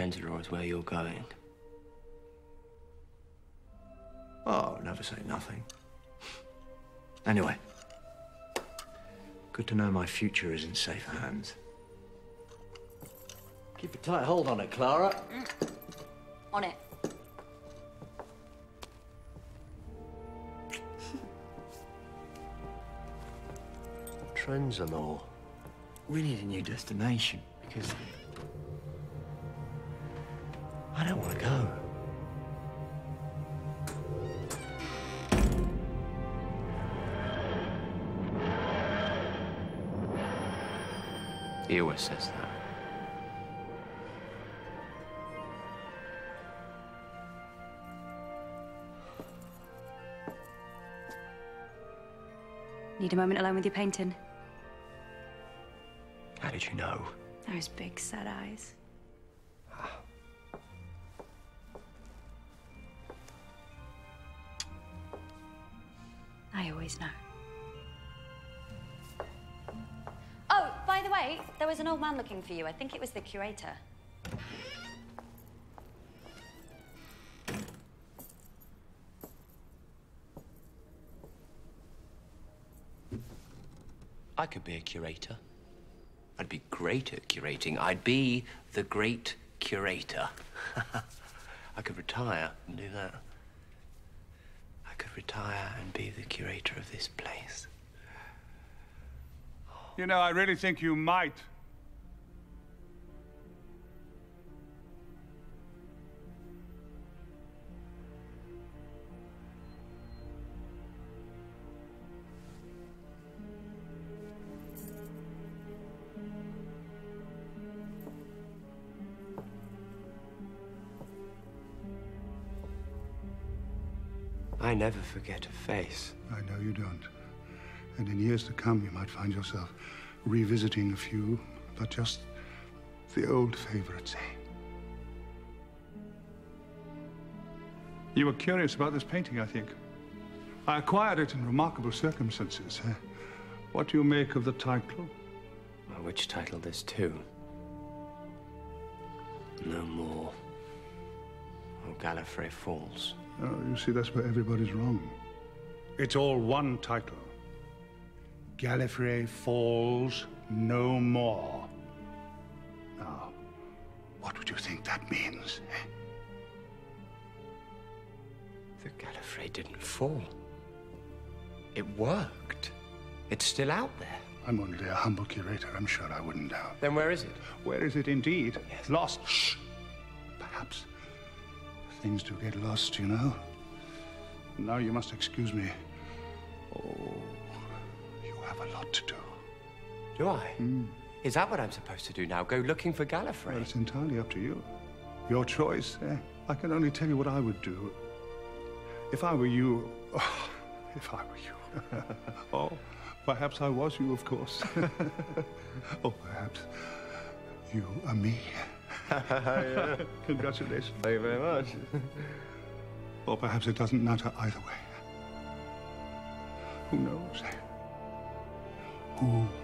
Trenzalore is where you're going. Oh, never say nothing. Anyway, good to know my future is in safe hands. Keep a tight hold on it, Clara. On it. Trenzalore. We need a new destination because I don't want to go. He always says that. Need a moment alone with your painting? How did you know? Those big sad eyes. I always know. Oh, by the way, there was an old man looking for you. I think it was the curator. I could be a curator. I'd be great at curating. I'd be the great curator. I could retire and do that. I could retire and be the curator of this place. You know, I really think you might. I never forget a face. I know you don't. And in years to come, you might find yourself revisiting a few, but just the old favorites, eh? You were curious about this painting, I think. I acquired it in remarkable circumstances. What do you make of the title? Well, which title there's two? No More. Or Gallifrey Falls. Oh, you see, that's where everybody's wrong. It's all one title. Gallifrey Falls No More. Now, what would you think that means, eh? The Gallifrey didn't fall. It worked. It's still out there. I'm only a humble curator. I'm sure I wouldn't doubt. Then where is it? Where is it indeed? Yes. Lost. Shh. Perhaps. Things do get lost, you know. Now you must excuse me. Oh, you have a lot to do. Do I? Is that what I'm supposed to do now? Go looking for Gallifrey? Well, it's entirely up to you. Your choice. I can only tell you what I would do. If I were you... Oh, if I were you... Oh, perhaps I was you, of course. Or perhaps you are me. Yeah. Congratulations. Thank you very much. Or perhaps it doesn't matter either way. Who knows? Who